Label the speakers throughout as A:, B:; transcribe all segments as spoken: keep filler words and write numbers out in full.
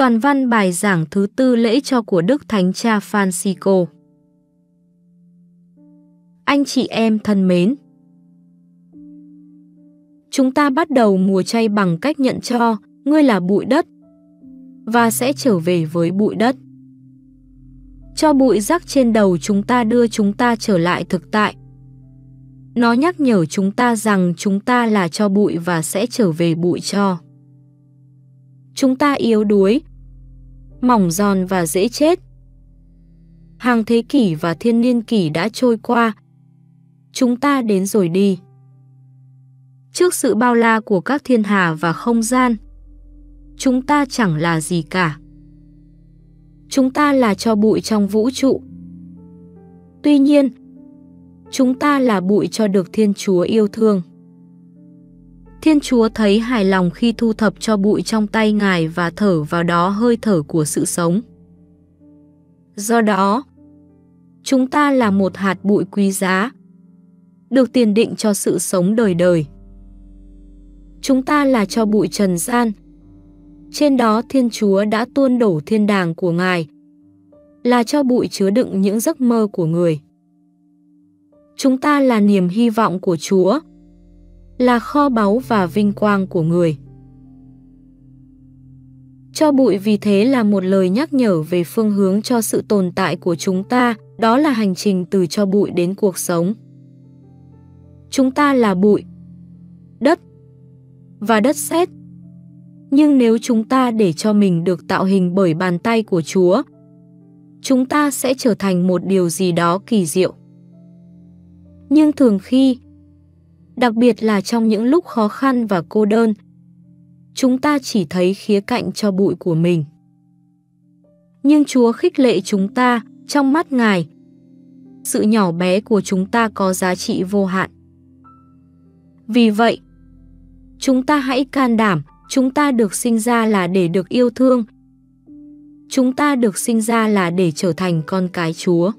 A: Toàn văn bài giảng thứ tư lễ cho của Đức Thánh Cha Francisco. Anh chị em thân mến, chúng ta bắt đầu mùa chay bằng cách nhận cho ngươi là bụi đất và sẽ trở về với bụi đất. Cho bụi rắc trên đầu chúng ta đưa chúng ta trở lại thực tại. Nó nhắc nhở chúng ta rằng chúng ta là tro bụi và sẽ trở về bụi tro. Chúng ta yếu đuối, mỏng giòn và dễ chết. Hàng thế kỷ và thiên niên kỷ đã trôi qua. Chúng ta đến rồi đi. Trước sự bao la của các thiên hà và không gian, chúng ta chẳng là gì cả. Chúng ta là tro bụi trong vũ trụ. Tuy nhiên, chúng ta là bụi cho được Thiên Chúa yêu thương. Thiên Chúa thấy hài lòng khi thu thập tro bụi trong tay Ngài và thở vào đó hơi thở của sự sống. Do đó, chúng ta là một hạt bụi quý giá, được tiền định cho sự sống đời đời. Chúng ta là tro bụi trần gian. Trên đó Thiên Chúa đã tuôn đổ thiên đàng của Ngài, là tro bụi chứa đựng những giấc mơ của người. Chúng ta là niềm hy vọng của Chúa, là kho báu và vinh quang của người. Tro bụi vì thế là một lời nhắc nhở về phương hướng cho sự tồn tại của chúng ta, đó là hành trình từ tro bụi đến cuộc sống. Chúng ta là bụi, đất và đất sét. Nhưng nếu chúng ta để cho mình được tạo hình bởi bàn tay của Chúa, chúng ta sẽ trở thành một điều gì đó kỳ diệu. Nhưng thường khi, đặc biệt là trong những lúc khó khăn và cô đơn, chúng ta chỉ thấy khía cạnh tro bụi của mình. Nhưng Chúa khích lệ chúng ta, trong mắt Ngài, sự nhỏ bé của chúng ta có giá trị vô hạn. Vì vậy, chúng ta hãy can đảm, chúng ta được sinh ra là để được yêu thương. Chúng ta được sinh ra là để trở thành con cái Chúa.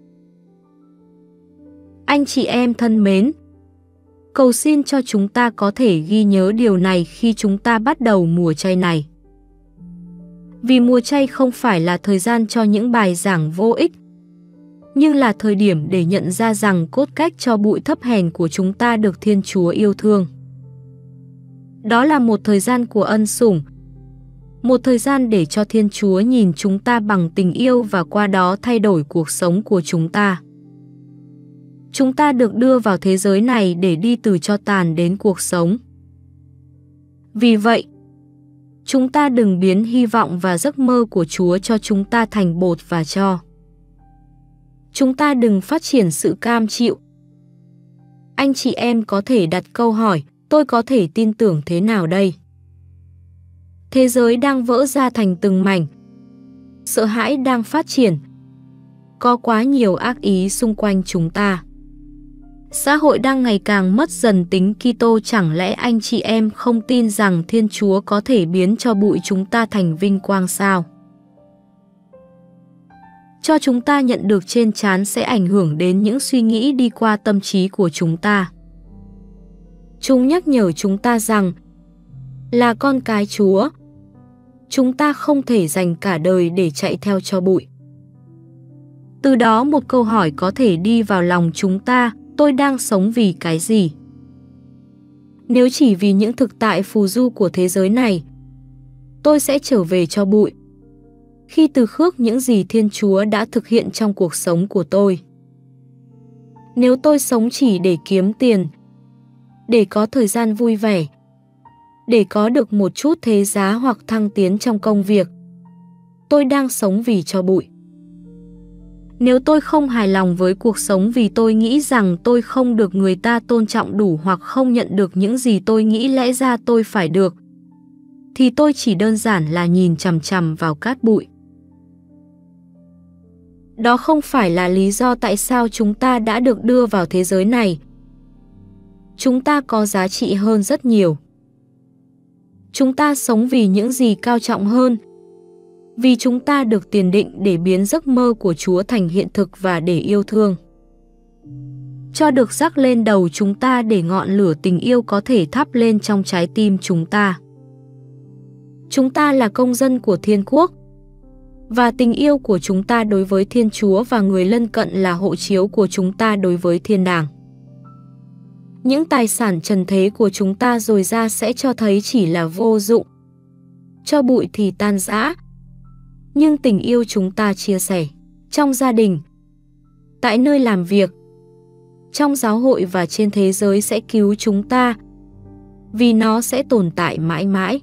A: Anh chị em thân mến, cầu xin cho chúng ta có thể ghi nhớ điều này khi chúng ta bắt đầu mùa chay này. Vì mùa chay không phải là thời gian cho những bài giảng vô ích, nhưng là thời điểm để nhận ra rằng cốt cách tro bụi thấp hèn của chúng ta được Thiên Chúa yêu thương. Đó là một thời gian của ân sủng, một thời gian để cho Thiên Chúa nhìn chúng ta bằng tình yêu và qua đó thay đổi cuộc sống của chúng ta. Chúng ta được đưa vào thế giới này để đi từ tro tàn đến cuộc sống. Vì vậy, chúng ta đừng biến hy vọng và giấc mơ của Chúa cho chúng ta thành bột và tro. Chúng ta đừng phát triển sự cam chịu. Anh chị em có thể đặt câu hỏi, tôi có thể tin tưởng thế nào đây? Thế giới đang vỡ ra thành từng mảnh. Sợ hãi đang phát triển. Có quá nhiều ác ý xung quanh chúng ta. Xã hội đang ngày càng mất dần tính Kitô, chẳng lẽ anh chị em không tin rằng Thiên Chúa có thể biến cho bụi chúng ta thành vinh quang sao? Cho chúng ta nhận được trên trán sẽ ảnh hưởng đến những suy nghĩ đi qua tâm trí của chúng ta. Chúng nhắc nhở chúng ta rằng, là con cái Chúa, chúng ta không thể dành cả đời để chạy theo tro bụi. Từ đó một câu hỏi có thể đi vào lòng chúng ta, tôi đang sống vì cái gì? Nếu chỉ vì những thực tại phù du của thế giới này, tôi sẽ trở về tro bụi. Khi từ khước những gì Thiên Chúa đã thực hiện trong cuộc sống của tôi. Nếu tôi sống chỉ để kiếm tiền, để có thời gian vui vẻ, để có được một chút thế giá hoặc thăng tiến trong công việc, tôi đang sống vì tro bụi. Nếu tôi không hài lòng với cuộc sống vì tôi nghĩ rằng tôi không được người ta tôn trọng đủ hoặc không nhận được những gì tôi nghĩ lẽ ra tôi phải được, thì tôi chỉ đơn giản là nhìn chằm chằm vào cát bụi. Đó không phải là lý do tại sao chúng ta đã được đưa vào thế giới này. Chúng ta có giá trị hơn rất nhiều. Chúng ta sống vì những gì cao trọng hơn, vì chúng ta được tiền định để biến giấc mơ của Chúa thành hiện thực và để yêu thương. Cho được rắc lên đầu chúng ta để ngọn lửa tình yêu có thể thắp lên trong trái tim chúng ta. Chúng ta là công dân của Thiên Quốc, và tình yêu của chúng ta đối với Thiên Chúa và người lân cận là hộ chiếu của chúng ta đối với Thiên Đàng. Những tài sản trần thế của chúng ta dồi ra sẽ cho thấy chỉ là vô dụng. Cho bụi thì tan rã, nhưng tình yêu chúng ta chia sẻ trong gia đình, tại nơi làm việc, trong giáo hội và trên thế giới sẽ cứu chúng ta, vì nó sẽ tồn tại mãi mãi.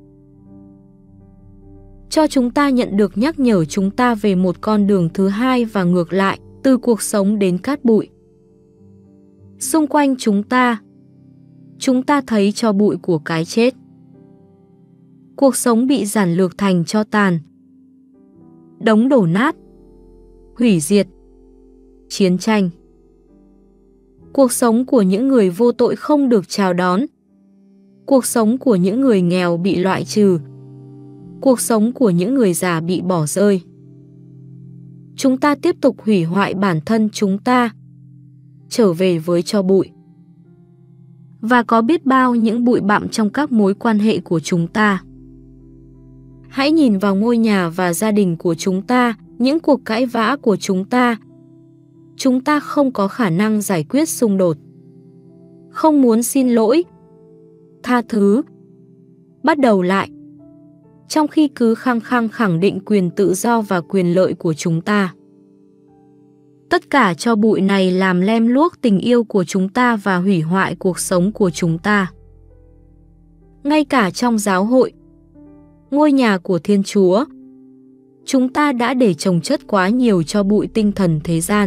A: Cho chúng ta nhận được nhắc nhở chúng ta về một con đường thứ hai và ngược lại, từ cuộc sống đến cát bụi. Xung quanh chúng ta, chúng ta thấy tro bụi của cái chết. Cuộc sống bị giản lược thành tro tàn, đống đổ nát, hủy diệt, chiến tranh. Cuộc sống của những người vô tội không được chào đón. Cuộc sống của những người nghèo bị loại trừ. Cuộc sống của những người già bị bỏ rơi. Chúng ta tiếp tục hủy hoại bản thân chúng ta, trở về với tro bụi. Và có biết bao những bụi bặm trong các mối quan hệ của chúng ta. Hãy nhìn vào ngôi nhà và gia đình của chúng ta, những cuộc cãi vã của chúng ta. Chúng ta không có khả năng giải quyết xung đột, không muốn xin lỗi, tha thứ, bắt đầu lại, trong khi cứ khăng khăng khẳng định quyền tự do và quyền lợi của chúng ta. Tất cả tro bụi này làm lem luốc tình yêu của chúng ta và hủy hoại cuộc sống của chúng ta. Ngay cả trong giáo hội, ngôi nhà của Thiên Chúa, chúng ta đã để chồng chất quá nhiều tro bụi tinh thần thế gian.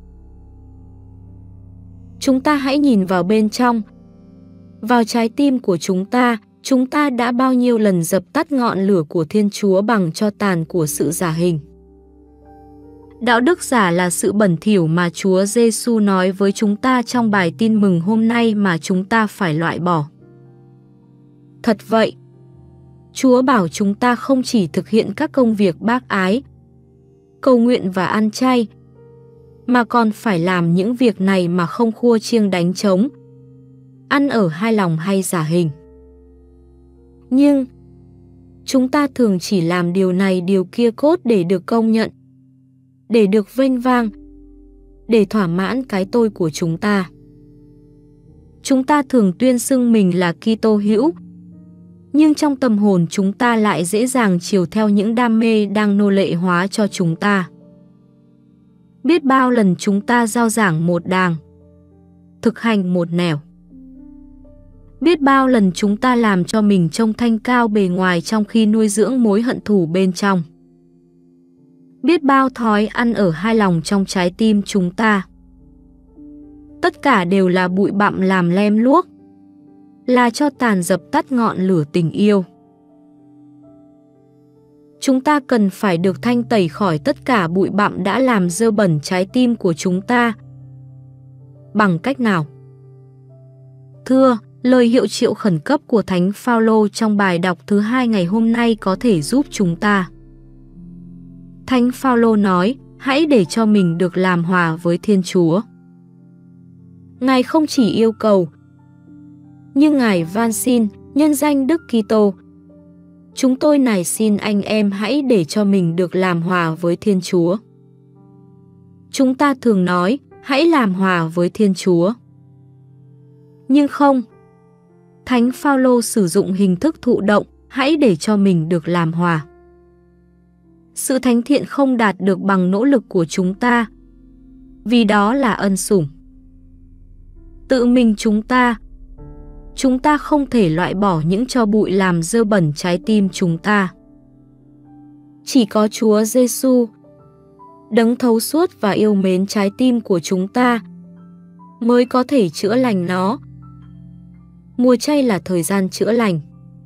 A: Chúng ta hãy nhìn vào bên trong, vào trái tim của chúng ta. Chúng ta đã bao nhiêu lần dập tắt ngọn lửa của Thiên Chúa bằng tro tàn của sự giả hình. Đạo đức giả là sự bẩn thỉu mà Chúa Giêsu nói với chúng ta trong bài tin mừng hôm nay mà chúng ta phải loại bỏ. Thật vậy, Chúa bảo chúng ta không chỉ thực hiện các công việc bác ái, cầu nguyện và ăn chay, mà còn phải làm những việc này mà không khua chiêng đánh trống, ăn ở hai lòng hay giả hình. Nhưng chúng ta thường chỉ làm điều này điều kia cốt để được công nhận, để được vênh vang, để thỏa mãn cái tôi của chúng ta. Chúng ta thường tuyên xưng mình là Kitô hữu, nhưng trong tâm hồn chúng ta lại dễ dàng chiều theo những đam mê đang nô lệ hóa cho chúng ta. Biết bao lần chúng ta rao giảng một đàng, thực hành một nẻo. Biết bao lần chúng ta làm cho mình trông thanh cao bề ngoài trong khi nuôi dưỡng mối hận thù bên trong. Biết bao thói ăn ở hai lòng trong trái tim chúng ta. Tất cả đều là bụi bặm làm lem luốc, là cho tàn dập tắt ngọn lửa tình yêu. Chúng ta cần phải được thanh tẩy khỏi tất cả bụi bặm đã làm dơ bẩn trái tim của chúng ta. Bằng cách nào? Thưa, lời hiệu triệu khẩn cấp của Thánh Phaolô trong bài đọc thứ hai ngày hôm nay có thể giúp chúng ta. Thánh Phaolô nói, hãy để cho mình được làm hòa với Thiên Chúa. Ngài không chỉ yêu cầu, nhưng Ngài van xin, nhân danh Đức Kitô, chúng tôi nài xin anh em hãy để cho mình được làm hòa với Thiên Chúa. Chúng ta thường nói, hãy làm hòa với Thiên Chúa. Nhưng không, Thánh Phaolô sử dụng hình thức thụ động, hãy để cho mình được làm hòa. Sự thánh thiện không đạt được bằng nỗ lực của chúng ta, vì đó là ân sủng. Tự mình chúng ta, chúng ta không thể loại bỏ những tro bụi làm dơ bẩn trái tim chúng ta. Chỉ có Chúa Giêsu, đấng thấu suốt và yêu mến trái tim của chúng ta, mới có thể chữa lành nó. Mùa chay là thời gian chữa lành.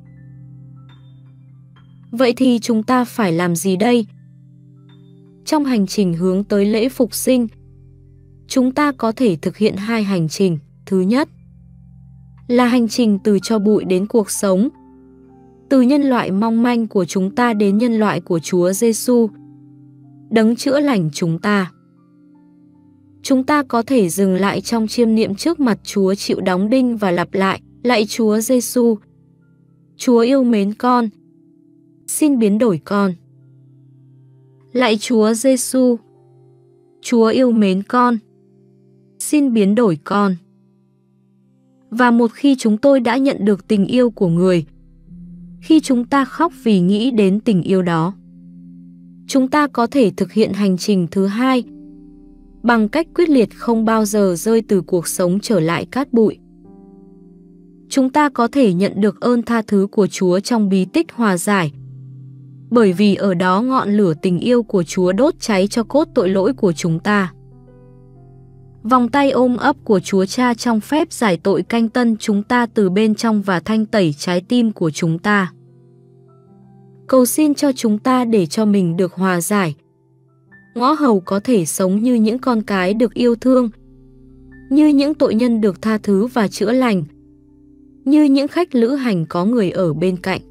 A: Vậy thì chúng ta phải làm gì đây? Trong hành trình hướng tới lễ phục sinh, chúng ta có thể thực hiện hai hành trình. Thứ nhất là hành trình từ tro bụi đến cuộc sống, từ nhân loại mong manh của chúng ta đến nhân loại của Chúa Giêsu, đấng chữa lành chúng ta. Chúng ta có thể dừng lại trong chiêm niệm trước mặt Chúa chịu đóng đinh và lặp lại, lạy Chúa Giêsu, Chúa yêu mến con, Xin biến đổi con. Lạy Chúa Giêsu, Chúa yêu mến con. Xin biến đổi con. Và một khi chúng tôi đã nhận được tình yêu của người, khi chúng ta khóc vì nghĩ đến tình yêu đó, chúng ta có thể thực hiện hành trình thứ hai bằng cách quyết liệt không bao giờ rơi từ cuộc sống trở lại cát bụi. Chúng ta có thể nhận được ơn tha thứ của Chúa trong bí tích hòa giải, bởi vì ở đó ngọn lửa tình yêu của Chúa đốt cháy cho cốt tội lỗi của chúng ta. Vòng tay ôm ấp của Chúa Cha trong phép giải tội canh tân chúng ta từ bên trong và thanh tẩy trái tim của chúng ta. Cầu xin cho chúng ta để cho mình được hòa giải. Ngõ hầu có thể sống như những con cái được yêu thương, như những tội nhân được tha thứ và chữa lành, như những khách lữ hành có người ở bên cạnh.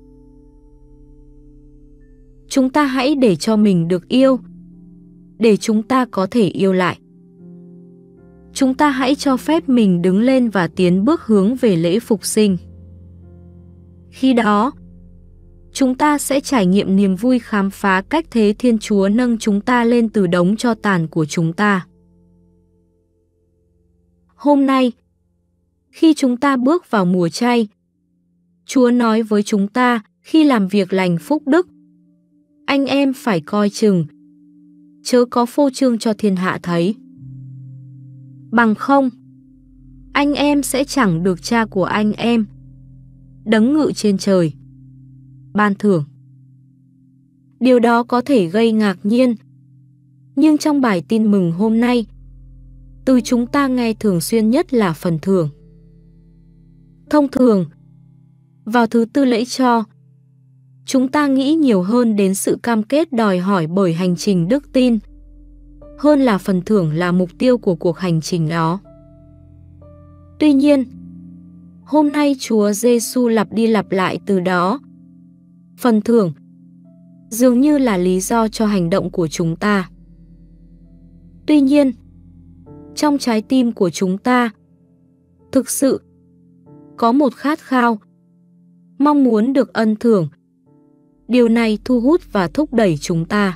A: Chúng ta hãy để cho mình được yêu, để chúng ta có thể yêu lại. Chúng ta hãy cho phép mình đứng lên và tiến bước hướng về lễ phục sinh. Khi đó, chúng ta sẽ trải nghiệm niềm vui khám phá cách thế Thiên Chúa nâng chúng ta lên từ đống tro tàn của chúng ta. Hôm nay, khi chúng ta bước vào mùa chay, Chúa nói với chúng ta khi làm việc lành phúc đức, anh em phải coi chừng, chớ có phô trương cho thiên hạ thấy. Bằng không, anh em sẽ chẳng được Cha của anh em, đấng ngự trên trời, ban thưởng. Điều đó có thể gây ngạc nhiên, nhưng trong bài tin mừng hôm nay, từ chúng ta nghe thường xuyên nhất là phần thưởng. Thông thường, vào thứ tư lễ cho, chúng ta nghĩ nhiều hơn đến sự cam kết đòi hỏi bởi hành trình đức tin, hơn là phần thưởng là mục tiêu của cuộc hành trình đó. Tuy nhiên, hôm nay Chúa Giêsu lặp đi lặp lại từ đó. Phần thưởng dường như là lý do cho hành động của chúng ta. Tuy nhiên, trong trái tim của chúng ta, thực sự có một khát khao, mong muốn được ân thưởng. Điều này thu hút và thúc đẩy chúng ta.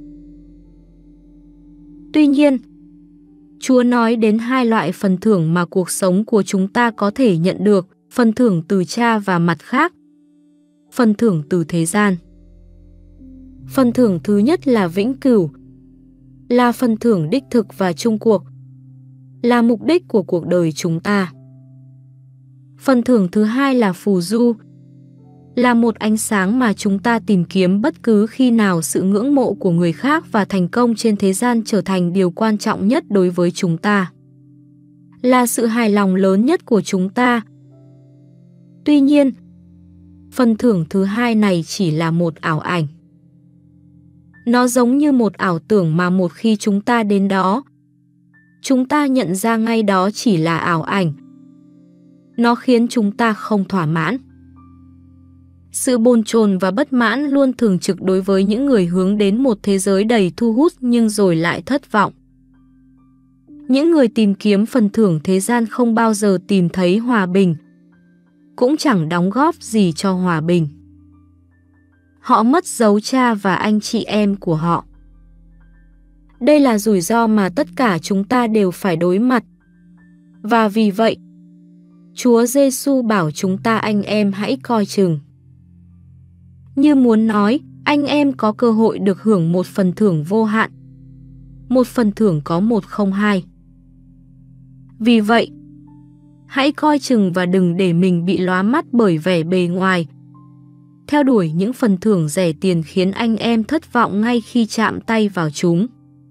A: Tuy nhiên, Chúa nói đến hai loại phần thưởng mà cuộc sống của chúng ta có thể nhận được, phần thưởng từ Cha và mặt khác, phần thưởng từ thế gian. Phần thưởng thứ nhất là vĩnh cửu, là phần thưởng đích thực và chung cuộc, là mục đích của cuộc đời chúng ta. Phần thưởng thứ hai là phù du, là một ánh sáng mà chúng ta tìm kiếm bất cứ khi nào sự ngưỡng mộ của người khác và thành công trên thế gian trở thành điều quan trọng nhất đối với chúng ta. Là sự hài lòng lớn nhất của chúng ta. Tuy nhiên, phần thưởng thứ hai này chỉ là một ảo ảnh. Nó giống như một ảo tưởng mà một khi chúng ta đến đó, chúng ta nhận ra ngay đó chỉ là ảo ảnh. Nó khiến chúng ta không thỏa mãn. Sự bồn chồn và bất mãn luôn thường trực đối với những người hướng đến một thế giới đầy thu hút nhưng rồi lại thất vọng. Những người tìm kiếm phần thưởng thế gian không bao giờ tìm thấy hòa bình, cũng chẳng đóng góp gì cho hòa bình. Họ mất dấu Cha và anh chị em của họ. Đây là rủi ro mà tất cả chúng ta đều phải đối mặt. Và vì vậy, Chúa Giêsu bảo chúng ta anh em hãy coi chừng. Như muốn nói, anh em có cơ hội được hưởng một phần thưởng vô hạn, một phần thưởng có một không hai. Vì vậy, hãy coi chừng và đừng để mình bị lóa mắt bởi vẻ bề ngoài. Theo đuổi những phần thưởng rẻ tiền khiến anh em thất vọng ngay khi chạm tay vào chúng.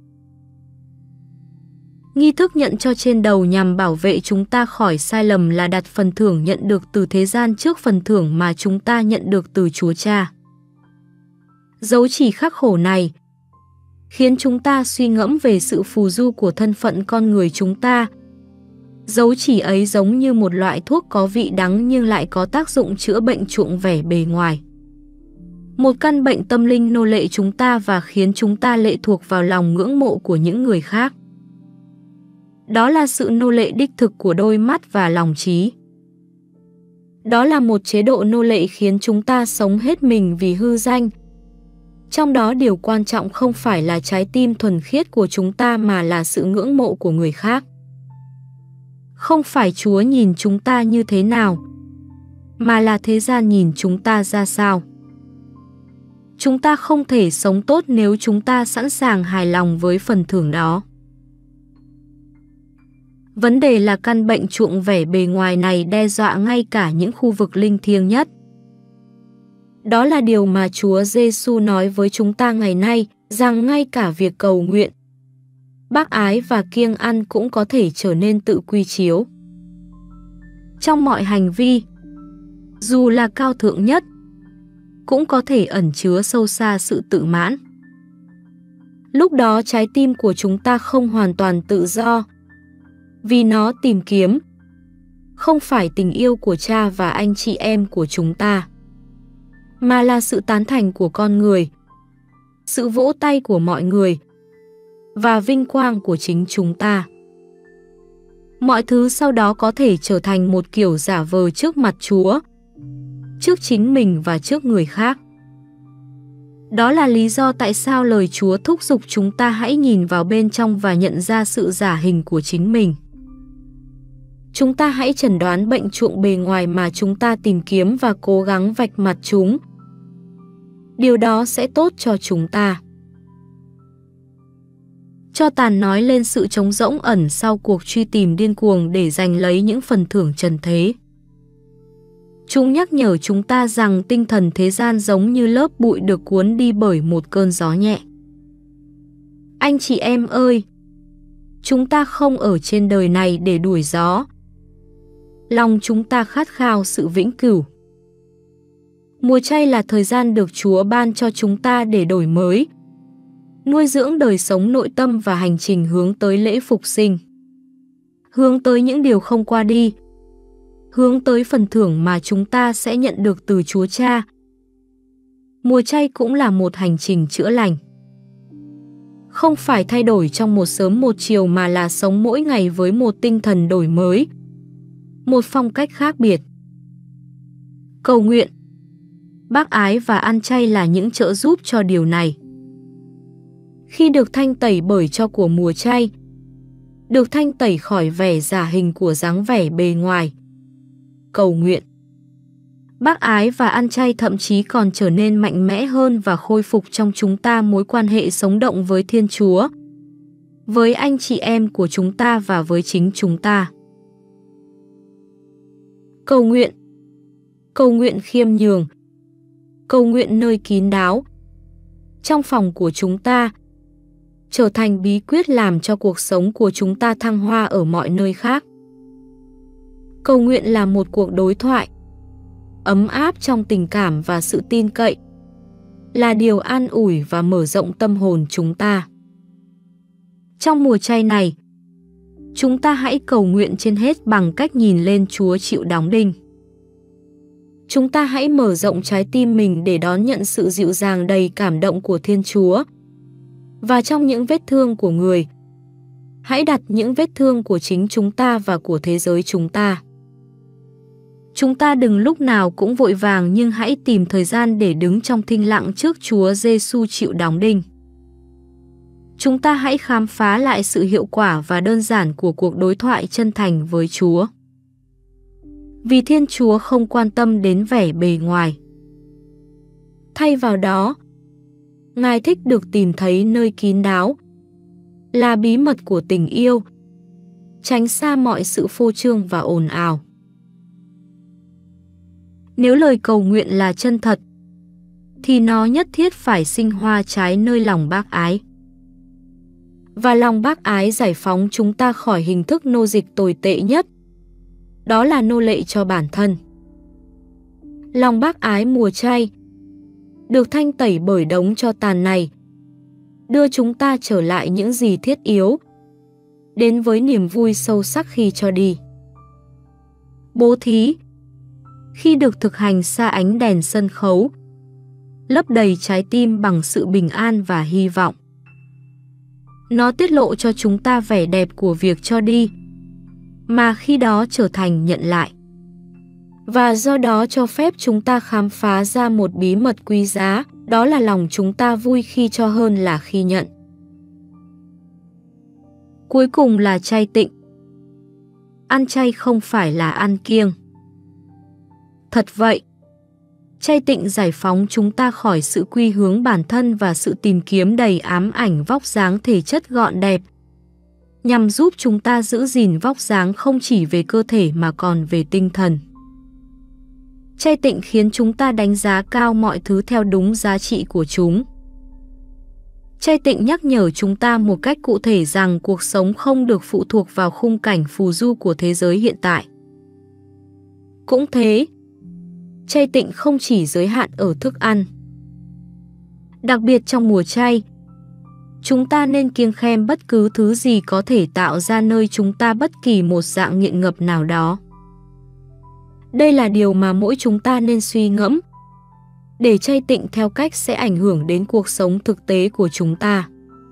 A: Nghi thức nhận cho trên đầu nhằm bảo vệ chúng ta khỏi sai lầm là đặt phần thưởng nhận được từ thế gian trước phần thưởng mà chúng ta nhận được từ Chúa Cha. Dấu chỉ khắc khổ này khiến chúng ta suy ngẫm về sự phù du của thân phận con người chúng ta. Dấu chỉ ấy giống như một loại thuốc có vị đắng nhưng lại có tác dụng chữa bệnh chuộng vẻ bề ngoài. Một căn bệnh tâm linh nô lệ chúng ta và khiến chúng ta lệ thuộc vào lòng ngưỡng mộ của những người khác. Đó là sự nô lệ đích thực của đôi mắt và lòng trí. Đó là một chế độ nô lệ khiến chúng ta sống hết mình vì hư danh. Trong đó điều quan trọng không phải là trái tim thuần khiết của chúng ta mà là sự ngưỡng mộ của người khác. Không phải Chúa nhìn chúng ta như thế nào, mà là thế gian nhìn chúng ta ra sao. Chúng ta không thể sống tốt nếu chúng ta sẵn sàng hài lòng với phần thưởng đó. Vấn đề là căn bệnh chuộng vẻ bề ngoài này đe dọa ngay cả những khu vực linh thiêng nhất. Đó là điều mà Chúa Giêsu nói với chúng ta ngày nay, rằng ngay cả việc cầu nguyện, bác ái và kiêng ăn cũng có thể trở nên tự quy chiếu. Trong mọi hành vi, dù là cao thượng nhất, cũng có thể ẩn chứa sâu xa sự tự mãn. Lúc đó trái tim của chúng ta không hoàn toàn tự do, vì nó tìm kiếm không phải tình yêu của cha và anh chị em của chúng ta, mà là sự tán thành của con người, sự vỗ tay của mọi người và vinh quang của chính chúng ta. Mọi thứ sau đó có thể trở thành một kiểu giả vờ trước mặt Chúa, trước chính mình và trước người khác. Đó là lý do tại sao lời Chúa thúc giục chúng ta hãy nhìn vào bên trong và nhận ra sự giả hình của chính mình. Chúng ta hãy chẩn đoán bệnh chuộng bề ngoài mà chúng ta tìm kiếm và cố gắng vạch mặt chúng. Điều đó sẽ tốt cho chúng ta. Cho tàn nói lên sự trống rỗng ẩn sau cuộc truy tìm điên cuồng để giành lấy những phần thưởng trần thế. Chúng nhắc nhở chúng ta rằng tinh thần thế gian giống như lớp bụi được cuốn đi bởi một cơn gió nhẹ. Anh chị em ơi, chúng ta không ở trên đời này để đuổi gió. Lòng chúng ta khát khao sự vĩnh cửu. Mùa chay là thời gian được Chúa ban cho chúng ta để đổi mới, nuôi dưỡng đời sống nội tâm và hành trình hướng tới lễ phục sinh. Hướng tới những điều không qua đi, hướng tới phần thưởng mà chúng ta sẽ nhận được từ Chúa Cha. Mùa chay cũng là một hành trình chữa lành. Không phải thay đổi trong một sớm một chiều mà là sống mỗi ngày với một tinh thần đổi mới, một phong cách khác biệt. Cầu nguyện, bác ái và ăn chay là những trợ giúp cho điều này. Khi được thanh tẩy bởi tro của mùa chay, được thanh tẩy khỏi vẻ giả hình của dáng vẻ bề ngoài, cầu nguyện, bác ái và ăn chay thậm chí còn trở nên mạnh mẽ hơn và khôi phục trong chúng ta mối quan hệ sống động với Thiên Chúa, với anh chị em của chúng ta và với chính chúng ta. Cầu nguyện, cầu nguyện khiêm nhường, cầu nguyện nơi kín đáo, trong phòng của chúng ta, trở thành bí quyết làm cho cuộc sống của chúng ta thăng hoa ở mọi nơi khác. Cầu nguyện là một cuộc đối thoại ấm áp trong tình cảm và sự tin cậy, là điều an ủi và mở rộng tâm hồn chúng ta. Trong mùa chay này, chúng ta hãy cầu nguyện trên hết bằng cách nhìn lên Chúa chịu đóng đinh. Chúng ta hãy mở rộng trái tim mình để đón nhận sự dịu dàng đầy cảm động của Thiên Chúa. Và trong những vết thương của người, hãy đặt những vết thương của chính chúng ta và của thế giới chúng ta. Chúng ta đừng lúc nào cũng vội vàng nhưng hãy tìm thời gian để đứng trong thinh lặng trước Chúa Giêsu chịu đóng đinh. Chúng ta hãy khám phá lại sự hiệu quả và đơn giản của cuộc đối thoại chân thành với Chúa. Vì Thiên Chúa không quan tâm đến vẻ bề ngoài. Thay vào đó, Ngài thích được tìm thấy nơi kín đáo, là bí mật của tình yêu, tránh xa mọi sự phô trương và ồn ào. Nếu lời cầu nguyện là chân thật, thì nó nhất thiết phải sinh hoa trái nơi lòng bác ái. Và lòng bác ái giải phóng chúng ta khỏi hình thức nô dịch tồi tệ nhất, đó là nô lệ cho bản thân. Lòng bác ái mùa chay, được thanh tẩy bởi đống tro tàn này, đưa chúng ta trở lại những gì thiết yếu, đến với niềm vui sâu sắc khi cho đi. Bố thí, khi được thực hành xa ánh đèn sân khấu, lấp đầy trái tim bằng sự bình an và hy vọng. Nó tiết lộ cho chúng ta vẻ đẹp của việc cho đi, mà khi đó trở thành nhận lại. Và do đó cho phép chúng ta khám phá ra một bí mật quý giá, đó là lòng chúng ta vui khi cho hơn là khi nhận. Cuối cùng là chay tịnh. Ăn chay không phải là ăn kiêng. Thật vậy, chay tịnh giải phóng chúng ta khỏi sự quy hướng bản thân và sự tìm kiếm đầy ám ảnh vóc dáng thể chất gọn đẹp, nhằm giúp chúng ta giữ gìn vóc dáng không chỉ về cơ thể mà còn về tinh thần. Chay tịnh khiến chúng ta đánh giá cao mọi thứ theo đúng giá trị của chúng. Chay tịnh nhắc nhở chúng ta một cách cụ thể rằng cuộc sống không được phụ thuộc vào khung cảnh phù du của thế giới hiện tại. Cũng thế, chay tịnh không chỉ giới hạn ở thức ăn. Đặc biệt trong mùa chay, chúng ta nên kiêng khem bất cứ thứ gì có thể tạo ra nơi chúng ta bất kỳ một dạng nghiện ngập nào đó. Đây là điều mà mỗi chúng ta nên suy ngẫm, để chay tịnh theo cách sẽ ảnh hưởng đến cuộc sống thực tế của chúng ta.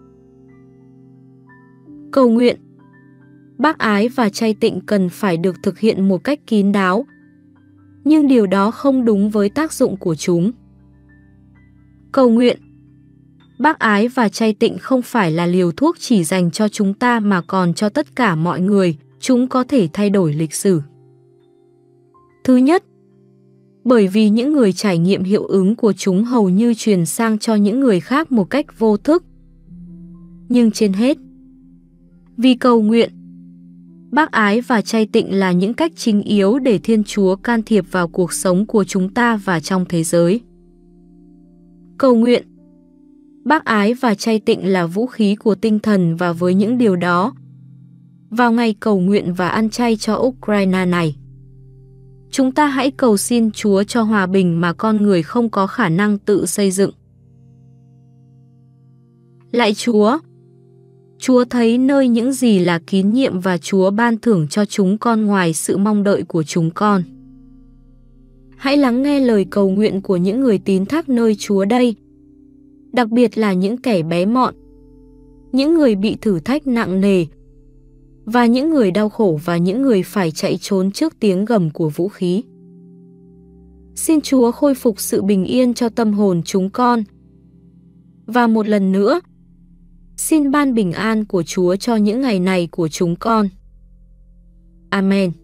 A: Cầu nguyện, bác ái và chay tịnh cần phải được thực hiện một cách kín đáo, nhưng điều đó không đúng với tác dụng của chúng. Cầu nguyện, bác ái và chay tịnh không phải là liều thuốc chỉ dành cho chúng ta mà còn cho tất cả mọi người, chúng có thể thay đổi lịch sử. Thứ nhất, bởi vì những người trải nghiệm hiệu ứng của chúng hầu như truyền sang cho những người khác một cách vô thức. Nhưng trên hết, vì cầu nguyện, bác ái và chay tịnh là những cách chính yếu để Thiên Chúa can thiệp vào cuộc sống của chúng ta và trong thế giới. Cầu nguyện, bác ái và chay tịnh là vũ khí của tinh thần, và với những điều đó, vào ngày cầu nguyện và ăn chay cho Ukraine này, chúng ta hãy cầu xin Chúa cho hòa bình mà con người không có khả năng tự xây dựng. Lạy Chúa, Chúa thấy nơi những gì là kín nhiệm và Chúa ban thưởng cho chúng con ngoài sự mong đợi của chúng con. Hãy lắng nghe lời cầu nguyện của những người tín thác nơi Chúa đây, đặc biệt là những kẻ bé mọn, những người bị thử thách nặng nề, và những người đau khổ và những người phải chạy trốn trước tiếng gầm của vũ khí. Xin Chúa khôi phục sự bình yên cho tâm hồn chúng con. Và một lần nữa, xin ban bình an của Chúa cho những ngày này của chúng con. Amen.